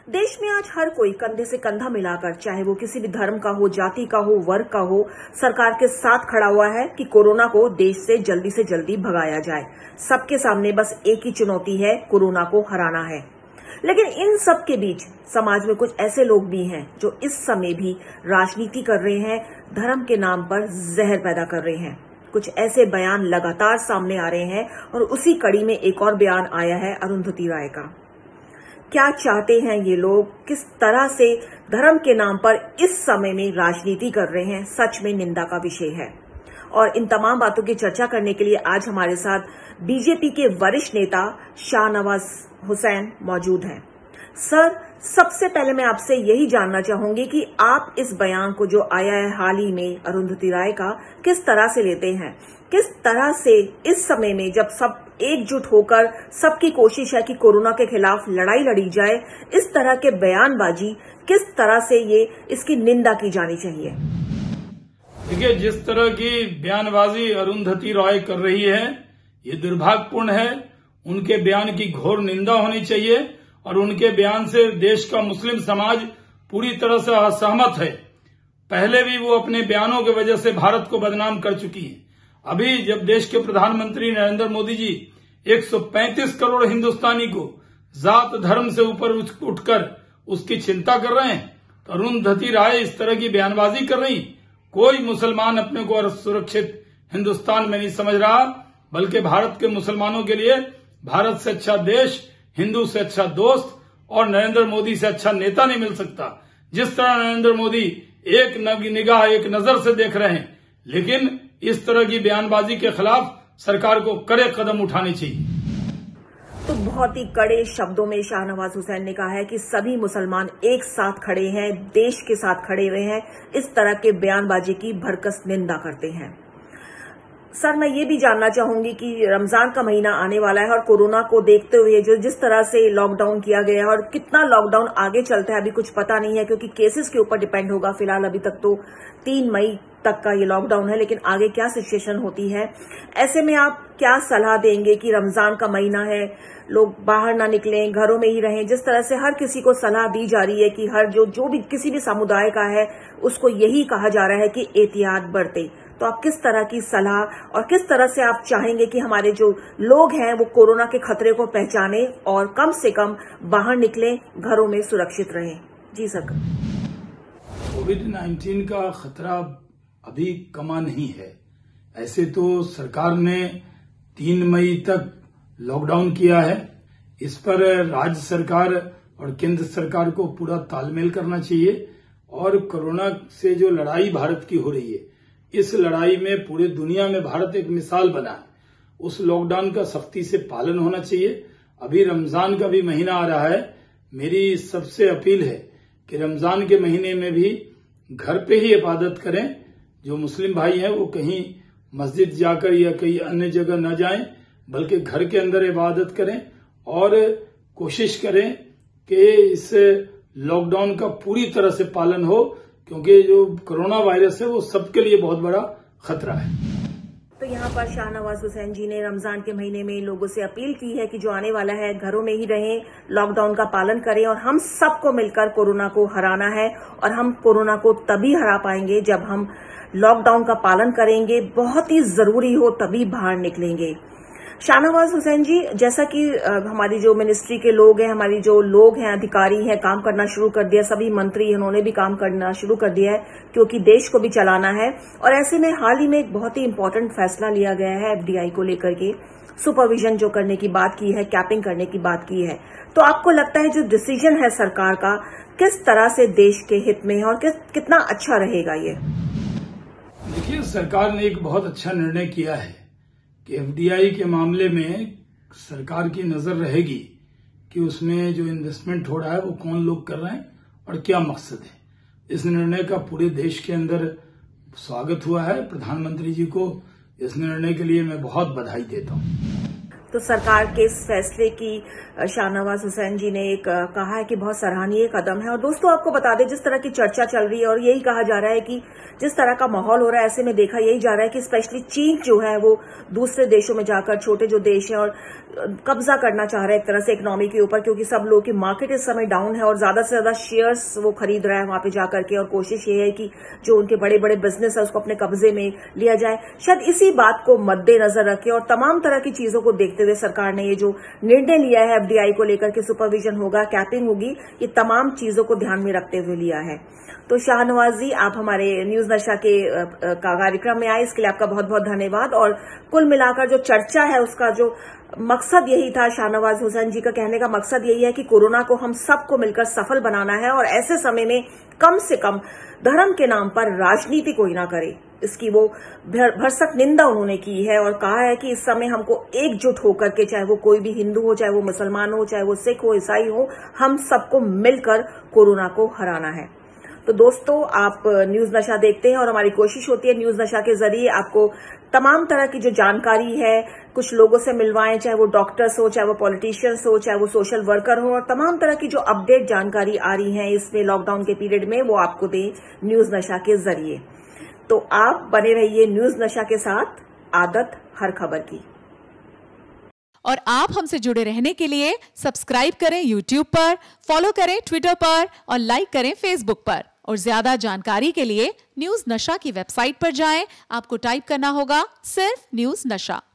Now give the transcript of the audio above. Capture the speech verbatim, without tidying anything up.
देश में आज हर कोई कंधे से कंधा मिलाकर, चाहे वो किसी भी धर्म का हो, जाति का हो, वर्ग का हो, सरकार के साथ खड़ा हुआ है कि कोरोना को देश से जल्दी से जल्दी भगाया जाए। सबके सामने बस एक ही चुनौती है, कोरोना को हराना है। लेकिन इन सब के बीच समाज में कुछ ऐसे लोग भी हैं जो इस समय भी राजनीति कर रहे हैं, धर्म के नाम पर जहर पैदा कर रहे हैं। कुछ ऐसे बयान लगातार सामने आ रहे हैं और उसी कड़ी में एक और बयान आया है अरुंधति राय का। क्या चाहते हैं ये लोग, किस तरह से धर्म के नाम पर इस समय में राजनीति कर रहे हैं, सच में निंदा का विषय है। और इन तमाम बातों की चर्चा करने के लिए आज हमारे साथ बीजेपी के वरिष्ठ नेता शाहनवाज हुसैन मौजूद हैं। सर, सबसे पहले मैं आपसे यही जानना चाहूंगी कि आप इस बयान को जो आया है हाल ही में अरुंधति राय का, किस तरह से लेते हैं? किस तरह से इस समय में जब सब एकजुट होकर सबकी कोशिश है कि कोरोना के खिलाफ लड़ाई लड़ी जाए, इस तरह के बयानबाजी किस तरह से ये इसकी निंदा की जानी चाहिए? देखिए, जिस तरह की बयानबाजी अरुंधति राय कर रही है, ये दुर्भाग्यपूर्ण है। उनके बयान की घोर निंदा होनी चाहिए और उनके बयान से देश का मुस्लिम समाज पूरी तरह से असहमत है। पहले भी वो अपने बयानों की वजह से भारत को बदनाम कर चुकी है। अभी जब देश के प्रधानमंत्री नरेंद्र मोदी जी एक सौ पैंतीस करोड़ हिंदुस्तानी को जात धर्म से ऊपर उठकर उसकी चिंता कर रहे हैं, तो अरुंधति राय इस तरह की बयानबाजी कर रही। कोई मुसलमान अपने को सुरक्षित हिंदुस्तान में नहीं समझ रहा, बल्कि भारत के मुसलमानों के लिए भारत से अच्छा देश, हिंदू से अच्छा दोस्त और नरेंद्र मोदी से अच्छा नेता नहीं मिल सकता। जिस तरह नरेंद्र मोदी एक निगाह एक नजर से देख रहे हैं, लेकिन इस तरह की बयानबाजी के खिलाफ सरकार को कड़े कदम उठाने चाहिए। तो बहुत ही कड़े शब्दों में शाहनवाज हुसैन ने कहा है कि सभी मुसलमान एक साथ खड़े हैं, देश के साथ खड़े हुए हैं। इस तरह के बयानबाजी की भरकस निंदा करते हैं। सर, मैं ये भी जानना चाहूंगी कि रमजान का महीना आने वाला है और कोरोना को देखते हुए जो जिस तरह से लॉकडाउन किया गया है और कितना लॉकडाउन आगे चलता है अभी कुछ पता नहीं है, क्योंकि केसेस के ऊपर डिपेंड होगा। फिलहाल अभी तक तो तीन मई तक का ये लॉकडाउन है, लेकिन आगे क्या सिचुएशन होती है, ऐसे में आप क्या सलाह देंगे कि रमजान का महीना है, लोग बाहर ना निकलें, घरों में ही रहें? जिस तरह से हर किसी को सलाह दी जा रही है कि हर जो जो भी किसी भी समुदाय का है उसको यही कहा जा रहा है कि एहतियात बरते, तो आप किस तरह की सलाह और किस तरह से आप चाहेंगे कि हमारे जो लोग हैं वो कोरोना के खतरे को पहचाने और कम से कम बाहर निकलें, घरों में सुरक्षित रहें? जी सर। कोविड नाइन्टीन का खतरा अभी कमा नहीं है। ऐसे तो सरकार ने तीन मई तक लॉकडाउन किया है। इस पर राज्य सरकार और केंद्र सरकार को पूरा तालमेल करना चाहिए और कोरोना से जो लड़ाई भारत की हो रही है, इस लड़ाई में पूरे दुनिया में भारत एक मिसाल बना है। उस लॉकडाउन का सख्ती से पालन होना चाहिए। अभी रमजान का भी महीना आ रहा है। मेरी सबसे अपील है कि रमजान के महीने में भी घर पे ही इबादत करें। जो मुस्लिम भाई हैं वो कहीं मस्जिद जाकर या कहीं अन्य जगह न जाएं, बल्कि घर के अंदर इबादत करें और कोशिश करें कि इस लॉकडाउन का पूरी तरह से पालन हो, क्योंकि जो कोरोना वायरस है वो सबके लिए बहुत बड़ा खतरा है। तो यहाँ पर शाहनवाज हुसैन जी ने रमजान के महीने में लोगों से अपील की है कि जो आने वाला है घरों में ही रहें, लॉकडाउन का पालन करें और हम सबको मिलकर कोरोना को हराना है। और हम कोरोना को तभी हरा पाएंगे जब हम लॉकडाउन का पालन करेंगे, बहुत ही जरूरी हो तभी बाहर निकलेंगे। शाहनवाज हुसैन जी, जैसा कि हमारी जो मिनिस्ट्री के लोग हैं, हमारी जो लोग हैं, अधिकारी हैं, काम करना शुरू कर दिया, सभी मंत्री उन्होंने भी काम करना शुरू कर दिया है, क्योंकि देश को भी चलाना है। और ऐसे में हाल ही में एक बहुत ही इंपॉर्टेंट फैसला लिया गया है एफडीआई को लेकर के, सुपरविजन जो करने की बात की है, कैपिंग करने की बात की है। तो आपको लगता है जो डिसीजन है सरकार का, किस तरह से देश के हित में है और किस कितना अच्छा रहेगा ये? देखिए, सरकार ने एक बहुत अच्छा निर्णय किया है कि एफडीआई के मामले में सरकार की नजर रहेगी कि उसमें जो इन्वेस्टमेंट हो रहा है वो कौन लोग कर रहे हैं और क्या मकसद है। इस निर्णय का पूरे देश के अंदर स्वागत हुआ है। प्रधानमंत्री जी को इस निर्णय के लिए मैं बहुत बधाई देता हूं। तो सरकार के इस फैसले की शाहनवाज हुसैन जी ने एक कहा है कि बहुत सराहनीय कदम है। और दोस्तों, आपको बता दें, जिस तरह की चर्चा चल रही है और यही कहा जा रहा है कि जिस तरह का माहौल हो रहा है, ऐसे में देखा यही जा रहा है कि स्पेशली चीन जो है वो दूसरे देशों में जाकर, छोटे जो देश हैं और कब्जा करना चाह रहे हैं एक तरह से इकोनॉमी के ऊपर, क्योंकि सब लोगों की मार्केट इस समय डाउन है और ज्यादा से ज्यादा शेयर्स वो खरीद रहा है वहां पे जाकर के, और कोशिश ये है कि जो उनके बड़े बड़े बिजनेस है उसको अपने कब्जे में लिया जाए। शायद इसी बात को मद्देनजर रखे और तमाम तरह की चीजों को देखते हुए सरकार ने ये जो निर्णय लिया है एफडीआई को लेकर के, सुपरविजन होगा, कैपिंग होगी, ये तमाम चीजों को ध्यान में रखते हुए लिया है। तो शाहनवाज जी, आप हमारे न्यूज नशा के कार्यक्रम में आए, इसके लिए आपका बहुत बहुत धन्यवाद। और कुल मिलाकर जो चर्चा है उसका जो मकसद यही था, शाहनवाज हुसैन जी का कहने का मकसद यही है कि कोरोना को हम सबको मिलकर सफल बनाना है और ऐसे समय में कम से कम धर्म के नाम पर राजनीति कोई ना करे। इसकी वो भरसक निंदा उन्होंने की है और कहा है कि इस समय हमको एकजुट होकर के, चाहे वो कोई भी हिंदू हो, चाहे वो मुसलमान हो, चाहे वो सिख हो, ईसाई हो, हम सबको मिलकर कोरोना को हराना है। तो दोस्तों, आप न्यूज नशा देखते हैं और हमारी कोशिश होती है न्यूज नशा के जरिए आपको तमाम तरह की जो जानकारी है कुछ लोगों से मिलवाएं, चाहे वो डॉक्टर्स हो, चाहे वो पॉलिटिशियंस हो, चाहे वो सोशल वर्कर हो, और तमाम तरह की जो अपडेट जानकारी आ रही है इसमें लॉकडाउन के पीरियड में वो आपको दें न्यूज नशा के जरिए। तो आप बने रहिए न्यूज नशा के साथ, आदत हर खबर की। और आप हमसे जुड़े रहने के लिए सब्सक्राइब करें यूट्यूब पर, फॉलो करें ट्विटर पर और लाइक करें फेसबुक पर। और ज्यादा जानकारी के लिए न्यूज नशा की वेबसाइट पर जाएं। आपको टाइप करना होगा सिर्फ न्यूज नशा।